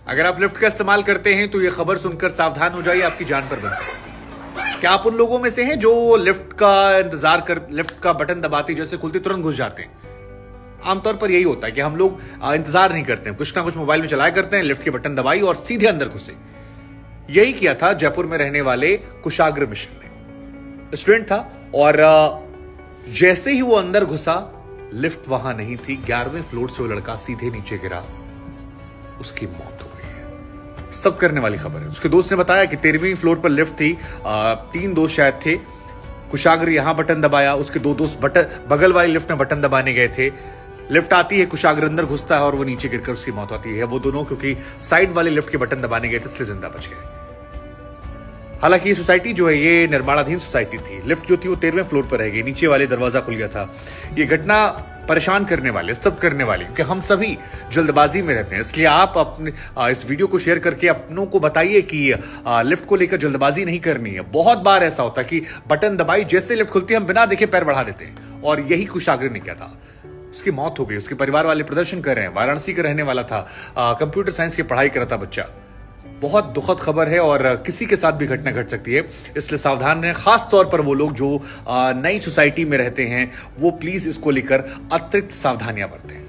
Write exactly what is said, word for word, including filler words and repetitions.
अगर आप लिफ्ट का इस्तेमाल करते हैं तो ये खबर सुनकर सावधान हो जाइए, आपकी जान पर बन सकती है। क्या आप उन लोगों में से हैं जो लिफ्ट का इंतजार कर लिफ्ट का बटन दबाते जैसे खुलती तुरंत घुस जाते हैं? आमतौर पर यही होता है कि हम लोग इंतजार नहीं करते हैं, कुछ ना कुछ मोबाइल में चलाया करते हैं, लिफ्ट के बटन दबाई और सीधे अंदर घुसे। यही किया था जयपुर में रहने वाले कुशाग्र मिश्र ने। स्टूडेंट था और जैसे ही वो अंदर घुसा, लिफ्ट वहां नहीं थी, ग्यारहवें फ्लोर से वो लड़का सीधे नीचे गिरा, उसकी मौत हो गई है। सब करने वाली खबर है। उसके दोस्त ने बताया कि तेरहवीं फ्लोर पर लिफ्ट थी, आ, तीन दोस्त शायद थे। कुशाग्र यहां बटन दबाया, उसके दो दोस्त बटन बगल वाली लिफ्ट में बटन दबाने गए थे। लिफ्ट आती है, कुशाग्र अंदर घुसता है और वो नीचे गिरकर उसकी मौत होती है। वो दोनों क्योंकि साइड वाले लिफ्ट के बटन दबाने गए थे इसलिए जिंदा बच गए। हालांकि ये सोसाइटी जो है ये निर्माणाधीन सोसाइटी थी। लिफ्ट जो थी वो तेरहवें फ्लोर पर रह गई, नीचे वाले दरवाजा खुल गया था। ये घटना परेशान करने वाले, सब करने वाली, क्योंकि हम सभी जल्दबाजी में रहते हैं। इसलिए आप अपने इस वीडियो को शेयर करके अपनों को बताइए कि लिफ्ट को लेकर जल्दबाजी नहीं करनी है। बहुत बार ऐसा होता है कि बटन दबाई, जैसे लिफ्ट खुलती है हम बिना देखे पैर बढ़ा देते हैं, और यही कुशाग्र ने किया था। उसकी मौत हो गई। उसके परिवार वाले प्रदर्शन कर रहे हैं। वाराणसी का रहने वाला था, कंप्यूटर साइंस की पढ़ाई कर रहा था बच्चा। बहुत दुखद खबर है और किसी के साथ भी घटना घट सकती है, इसलिए सावधान रहें। खास तौर पर वो लोग जो नई सोसाइटी में रहते हैं वो प्लीज इसको लेकर अतिरिक्त सावधानियां बरतें।